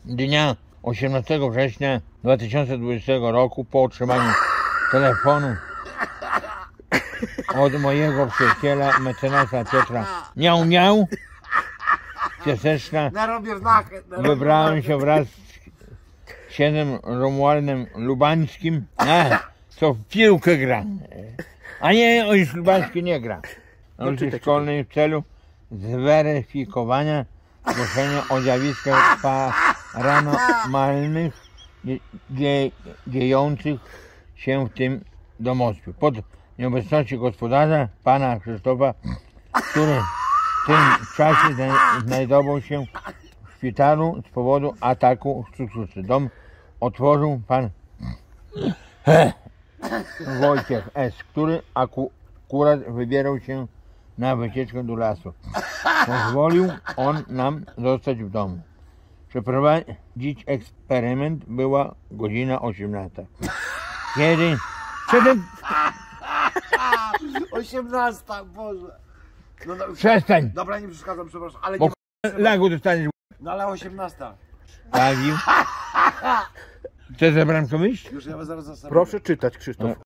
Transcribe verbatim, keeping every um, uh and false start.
dnia osiemnastego września dwa tysiące dwudziestego roku po otrzymaniu telefonu od mojego przyjaciela, mecenasa Piotra Miał Miał Ciasteczka, wybrałem się wraz z księdzem Romualdem Lubańskim, a, co w piłkę gra, a nie, ojciec Lubański nie gra. Na ulicy Szkolnej w celu zweryfikowania zgłoszenia o zjawiskach paranormalnych dzie, dziejących się w tym domostwie. Pod nieobecności gospodarza, pana Krzysztofa, który w tym czasie znajdował się w szpitalu z powodu ataku cukrzycy. Dom otworzył pan Wojciech S., który akurat wybierał się na wycieczkę do lasu. Pozwolił on nam zostać w domu. Przeprowadzić eksperyment. Była godzina osiemnasta. Kiedy... Przedtem... osiemnasta, Boże. No, no, Przestań! Dobra, nie przeszkadzam, przepraszam, ale Bo nie... lagu dostaniesz. No ale osiemnasta. Bawił. Chcesz za bramką wyjść? Już ja zaraz zasadę. Proszę czytać, Krzysztof.